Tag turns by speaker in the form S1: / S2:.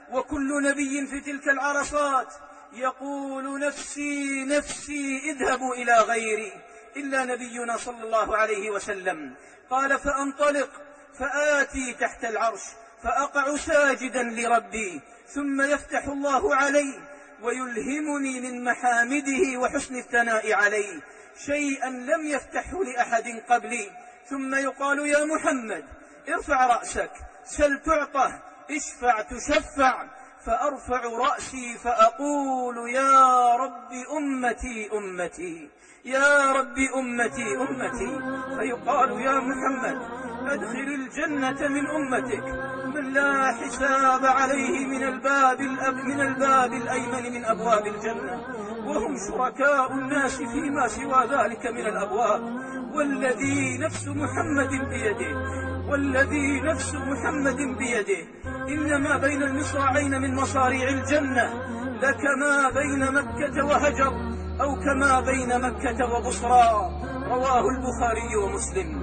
S1: وكل نبي في تلك العرصات يقول نفسي نفسي اذهبوا إلى غيري، إلا نبينا صلى الله عليه وسلم قال فأنطلق فآتي تحت العرش فأقع ساجدا لربي، ثم يفتح الله علي ويلهمني من محامده وحسن الثناء عليه شيئا لم يفتحه لأحد قبلي، ثم يقال يا محمد ارفع رأسك سل تعطه اشفع تشفع، فأرفع رأسي فأقول يا رب أمتي أمتي يا رب أمتي أمتي، فيقال يا محمد أدخل الجنة من أمتك من لا حساب عليه من الباب الأيمن من أبواب الجنة، وهم شركاء الناس فيما سوى ذلك من الأبواب، والذي نفس محمد بيده إنما بين المصراعين من مصاريع الجنة لكما بين مكة وهجر، أو كما بين مكة وبصرى. رواه البخاري ومسلم.